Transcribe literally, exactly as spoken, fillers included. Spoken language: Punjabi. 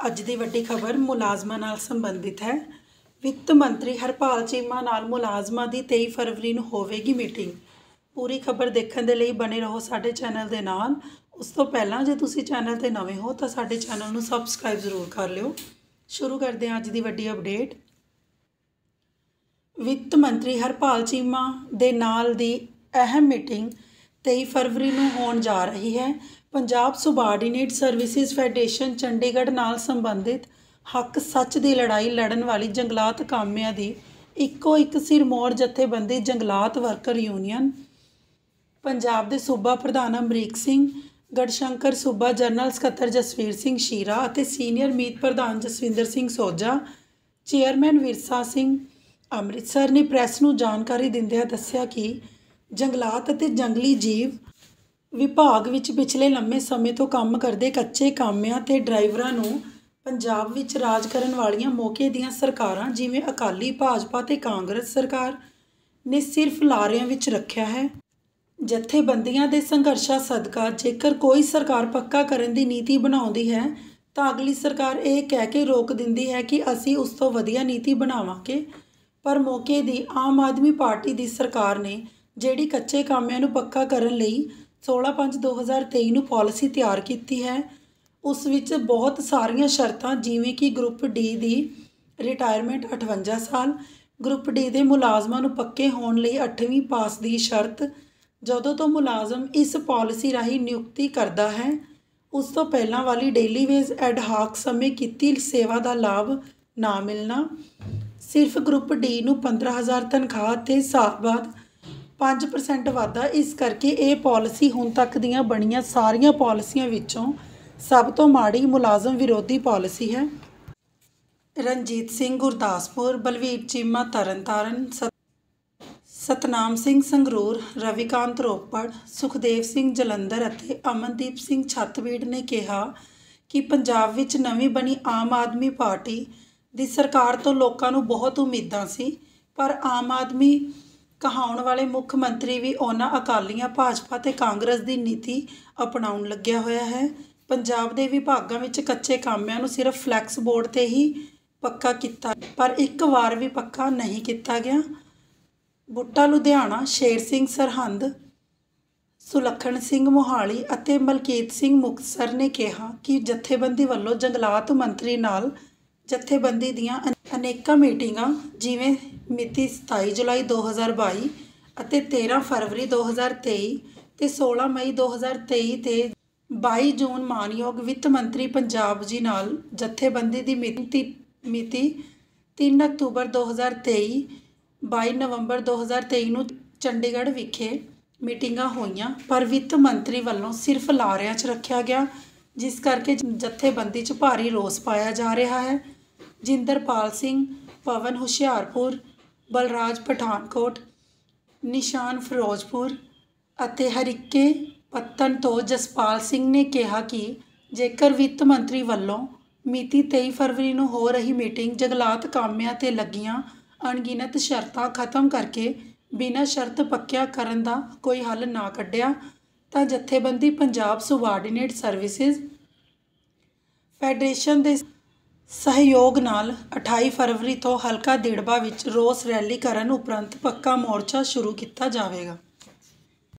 ਅੱਜ ਦੀ ਵੱਡੀ ਖਬਰ ਮੁਲਾਜ਼ਮਾਂ ਨਾਲ ਸੰਬੰਧਿਤ ਹੈ। ਵਿੱਤ ਮੰਤਰੀ ਹਰਪਾਲ ਚੀਮਾ ਨਾਲ ਮੁਲਾਜ਼ਮਾਂ ਦੀ ਤੇਈ ਫਰਵਰੀ ਨੂੰ ਹੋਵੇਗੀ ਮੀਟਿੰਗ। ਪੂਰੀ ਖਬਰ ਦੇਖਣ ਦੇ ਲਈ ਬਣੇ ਰਹੋ ਸਾਡੇ ਚੈਨਲ ਦੇ ਨਾਲ। ਉਸ ਤੋਂ ਪਹਿਲਾਂ ਜੇ ਤੁਸੀਂ ਚੈਨਲ ਤੇ ਨਵੇਂ ਹੋ ਤਾਂ ਸਾਡੇ ਚੈਨਲ ਨੂੰ ਸਬਸਕ੍ਰਾਈਬ ਜ਼ਰੂਰ ਕਰ ਲਿਓ। ਸ਼ੁਰੂ ਕਰਦੇ ਹਾਂ ਅੱਜ ਦੀ ਵੱਡੀ ਅਪਡੇਟ। ਵਿੱਤ ਮੰਤਰੀ ਹਰਪਾਲ ਚੀਮਾ ਦੇ ਨਾਲ ਦੀ ਅਹਿਮ ਮੀਟਿੰਗ ਤੇਈ ਫਰਵਰੀ ਨੂੰ ਹੋਣ ਜਾ ਰਹੀ ਹੈ। Punjab subordinate services federation Chandigarh ਨਾਲ ਸੰਬੰਧਿਤ ਹੱਕ ਸੱਚ ਦੀ ਲੜਾਈ ਲੜਨ ਵਾਲੀ ਜੰਗਲਾਤ ਕਾਮਿਆਂ ਦੀ ਇੱਕੋ ਇੱਕ ਸਿਰਮੌਰ ਜਥੇਬੰਦੀ ਜੰਗਲਾਤ ਵਰਕਰ ਯੂਨੀਅਨ, ਪੰਜਾਬ ਦੇ ਸੂਬਾ ਪ੍ਰਧਾਨ ਅਮਰੀਕ ਸਿੰਘ, ਗੜਸ਼ੰਕਰ ਸੂਬਾ ਜਨਰਲ ਸਕੱਤਰ ਜਸਵੀਰ ਸਿੰਘ ਸ਼ੀਰਾ ਅਤੇ ਸੀਨੀਅਰ ਮੀਤ ਪ੍ਰਧਾਨ ਜਸਵਿੰਦਰ ਸਿੰਘ ਸੋਜਾ, ਚੇਅਰਮੈਨ ਵਿਰਸਾ ਸਿੰਘ ਅੰਮ੍ਰਿਤਸਰ ਨੇ ਪ੍ਰੈਸ ਨੂੰ ਜਾਣਕਾਰੀ ਦਿੰਦਿਆਂ ਦੱਸਿਆ ਕਿ ਜੰਗਲਾਤ ਅਤੇ ਜੰਗਲੀ ਜੀਵ ਵਿਭਾਗ ਵਿੱਚ ਪਿਛਲੇ ਲੰਮੇ ਸਮੇਂ ਤੋਂ ਕੰਮ ਕਰਦੇ ਕੱਚੇ ਕਾਮਿਆਂ ਤੇ ਡਰਾਈਵਰਾਂ ਨੂੰ ਪੰਜਾਬ ਵਿੱਚ ਰਾਜ ਕਰਨ ਵਾਲੀਆਂ ਮੌਕੇ ਦੀਆਂ ਸਰਕਾਰਾਂ ਜਿਵੇਂ ਅਕਾਲੀ, ਭਾਜਪਾ ਤੇ ਕਾਂਗਰਸ ਸਰਕਾਰ ਨੇ ਸਿਰਫ ਲਾਰਿਆਂ ਵਿੱਚ ਰੱਖਿਆ ਹੈ। ਜਥੇਬੰਦੀਆਂ ਦੇ ਸੰਘਰਸ਼ਾਂ ਸਦਕਾ ਜੇਕਰ ਕੋਈ ਸਰਕਾਰ ਪੱਕਾ ਕਰਨ ਦੀ ਨੀਤੀ ਬਣਾਉਂਦੀ ਹੈ ਤਾਂ ਅਗਲੀ ਸਰਕਾਰ ਇਹ ਕਹਿ ਕੇ ਰੋਕ ਦਿੰਦੀ ਹੈ ਕਿ ਅਸੀਂ ਉਸ ਤੋਂ ਵਧੀਆ ਨੀਤੀ ਬਣਾਵਾਂਗੇ। ਪਰ ਮੌਕੇ ਦੀ ਆਮ ਆਦਮੀ ਪਾਰਟੀ ਦੀ ਸਰਕਾਰ ਨੇ ਜਿਹੜੀ ਕੱਚੇ ਕਾਮਿਆਂ ਨੂੰ ਪੱਕਾ ਕਰਨ ਲਈ ਸੋਲ੍ਹਾਂ ਪੰਜ ਦੋ ਹਜ਼ਾਰ ਤੇਈ ਨੂੰ ਪਾਲਿਸੀ ਤਿਆਰ ਕੀਤੀ ਹੈ, ਉਸ ਵਿੱਚ ਬਹੁਤ ਸਾਰੀਆਂ ਸ਼ਰਤਾਂ ਜਿਵੇਂ ਕਿ ਗਰੁੱਪ ਡੀ ਦੀ ਰਿਟਾਇਰਮੈਂਟ ਅਠਵੰਜਾ ਸਾਲ, ਗਰੁੱਪ ਡੀ ਦੇ ਮੁਲਾਜ਼ਮਾਂ ਨੂੰ ਪੱਕੇ ਹੋਣ ਲਈ ਅੱਠਵੀਂ ਪਾਸ ਦੀ ਸ਼ਰਤ, ਜਦੋਂ ਤੋਂ ਮੁਲਾਜ਼ਮ ਇਸ ਪਾਲਿਸੀ ਰਾਹੀਂ ਨਿਯੁਕਤੀ ਕਰਦਾ ਹੈ ਉਸ ਤੋਂ ਪਹਿਲਾਂ ਵਾਲੀ ਡੇਲੀ ਵੇਜ ਐਡ ਹਾਕ ਸਮੇਂ ਕੀਤੀ ਸੇਵਾ ਦਾ ਲਾਭ ਨਾ ਮਿਲਣਾ, ਸਿਰਫ ਗਰੁੱਪ ਡੀ ਨੂੰ ਪੰਦਰਾਂ ਹਜ਼ਾਰ ਤਨਖਾਹ ਅਤੇ ਸਾਲ ਬਾਅਦ ਪੰਜ ਪਰਸੈਂਟ ਵਾਧਾ। ਇਸ ਕਰਕੇ ਇਹ ਪਾਲਿਸੀ ਹੁਣ ਤੱਕ ਦੀਆਂ ਬਣੀਆਂ ਸਾਰੀਆਂ ਪਾਲਿਸੀਆਂ ਵਿੱਚੋਂ ਸਭ ਤੋਂ ਮਾੜੀ ਮੁਲਾਜ਼ਮ ਵਿਰੋਧੀ ਪਾਲਿਸੀ ਹੈ। ਰਣਜੀਤ ਸਿੰਘ ਗੁਰਦਾਸਪੁਰ, ਬਲਵੀਰ ਚੀਮਾ ਤਰਨਤਾਰਨ, ਸਤਨਾਮ ਸਿੰਘ ਸੰਗਰੂਰ, ਰਵੀਕਾਂਤ ਰੋਪੜ, ਸੁਖਦੇਵ ਸਿੰਘ ਜਲੰਧਰ ਅਤੇ ਅਮਨਦੀਪ ਸਿੰਘ ਛੱਤਬੀੜ ਨੇ ਕਿਹਾ ਕਿ ਪੰਜਾਬ ਵਿੱਚ ਨਵੀਂ ਬਣੀ ਆਮ ਆਦਮੀ ਪਾਰਟੀ ਦੀ ਸਰਕਾਰ ਤੋਂ ਲੋਕਾਂ ਨੂੰ ਬਹੁਤ ਉਮੀਦਾਂ ਸੀ, ਪਰ ਆਮ ਆਦਮੀ ਕਹਾਉਣ ਵਾਲੇ ਮੁੱਖ ਮੰਤਰੀ ਵੀ ਉਹਨਾਂ ਅਕਾਲੀਆਂ, ਭਾਜਪਾ ਤੇ ਕਾਂਗਰਸ ਦੀ ਨੀਤੀ ਅਪਣਾਉਣ ਲੱਗਿਆ ਹੋਇਆ ਹੈ। ਪੰਜਾਬ ਦੇ ਵਿਭਾਗਾਂ ਵਿੱਚ ਕੱਚੇ ਕਾਮਿਆਂ ਨੂੰ ਸਿਰਫ ਫਲੈਕਸ ਬੋਰਡ 'ਤੇ ਹੀ ਪੱਕਾ ਕੀਤਾ, ਪਰ ਇੱਕ ਵਾਰ ਵੀ ਪੱਕਾ ਨਹੀਂ ਕੀਤਾ ਗਿਆ। ਬੁੱਟਾ ਲੁਧਿਆਣਾ, ਸ਼ੇਰ ਸਿੰਘ ਸਰਹੰਦ, ਸੁਲੱਖਣ ਸਿੰਘ ਮੋਹਾਲੀ ਅਤੇ ਮਲਕੀਤ ਸਿੰਘ ਮੁਕਤਸਰ ਨੇ ਕਿਹਾ ਕਿ ਜਥੇਬੰਦੀ ਵੱਲੋਂ ਜੰਗਲਾਤ ਮੰਤਰੀ ਨਾਲ ਜਥੇਬੰਦੀ ਦੀਆਂ ਅਨੇਕਾਂ ਮੀਟਿੰਗਾਂ ਜਿਵੇਂ ਮਿਤੀ ਸਤਾਈ ਜੁਲਾਈ ਦੋ ਹਜ਼ਾਰ ਬਾਈ ਅਤੇ ਤੇਰ੍ਹਾਂ ਫਰਵਰੀ ਦੋ ਹਜ਼ਾਰ ਤੇਈ ਅਤੇ ਸੋਲ੍ਹਾਂ ਮਈ ਦੋ ਹਜ਼ਾਰ ਤੇਈ ਅਤੇ ਬਾਈ ਜੂਨ ਮਾਨਯੋਗ ਵਿੱਤ ਮੰਤਰੀ ਪੰਜਾਬ ਜੀ ਨਾਲ ਜਥੇਬੰਦੀ ਦੀ ਮਿਤੀ ਮਿਤੀ ਤਿੰਨ ਅਕਤੂਬਰ ਦੋ ਹਜ਼ਾਰ ਤੇਈ, ਬਾਈ ਨਵੰਬਰ ਦੋ ਹਜ਼ਾਰ ਤੇਈ ਨੂੰ ਚੰਡੀਗੜ੍ਹ ਵਿਖੇ ਮੀਟਿੰਗਾਂ ਹੋਈਆਂ, ਪਰ ਵਿੱਤ ਮੰਤਰੀ ਵੱਲੋਂ ਸਿਰਫ ਲਾਰਿਆਂ 'ਚ ਰੱਖਿਆ ਗਿਆ, ਜਿਸ ਕਰਕੇ ਜਥੇਬੰਦੀ 'ਚ ਭਾਰੀ ਰੋਸ ਪਾਇਆ ਜਾ ਰਿਹਾ ਹੈ। ਜਿੰਦਰਪਾਲ ਸਿੰਘ, ਪਵਨ ਹੁਸ਼ਿਆਰਪੁਰ, ਬਲਰਾਜ ਪਠਾਨਕੋਟ, ਨਿਸ਼ਾਨ ਫਿਰੋਜ਼ਪੁਰ ਅਤੇ ਹਰੀਕੇ ਪੱਤਨ ਤੋਂ ਜਸਪਾਲ ਸਿੰਘ ਨੇ ਕਿਹਾ ਕਿ ਜੇਕਰ ਵਿੱਤ ਮੰਤਰੀ ਵੱਲੋਂ ਮਿਤੀ ਤੇਈ ਫਰਵਰੀ ਨੂੰ ਹੋ ਰਹੀ ਮੀਟਿੰਗ ਜੰਗਲਾਤ ਕਾਮਿਆਂ 'ਤੇ ਲੱਗੀਆਂ ਅਣਗਿਣਤ ਸ਼ਰਤਾਂ ਖਤਮ ਕਰਕੇ ਬਿਨਾਂ ਸ਼ਰਤ ਪੱਕਿਆ ਕਰਨ ਦਾ ਕੋਈ ਹੱਲ ਨਾ ਕੱਢਿਆ ਤਾਂ ਜਥੇਬੰਦੀ ਪੰਜਾਬ ਸੁਬਾਰਡੀਨੇਟ ਸਰਵਿਸਿਜ਼ ਫੈਡਰੇਸ਼ਨ ਦੇ ਸਹਿਯੋਗ ਨਾਲ ਅਠਾਈ ਫਰਵਰੀ ਤੋਂ ਹਲਕਾ ਦਿੜਬਾ ਵਿੱਚ ਰੋਸ ਰੈਲੀ ਕਰਨ ਉਪਰੰਤ ਪੱਕਾ ਮੋਰਚਾ ਸ਼ੁਰੂ ਕੀਤਾ ਜਾਵੇਗਾ।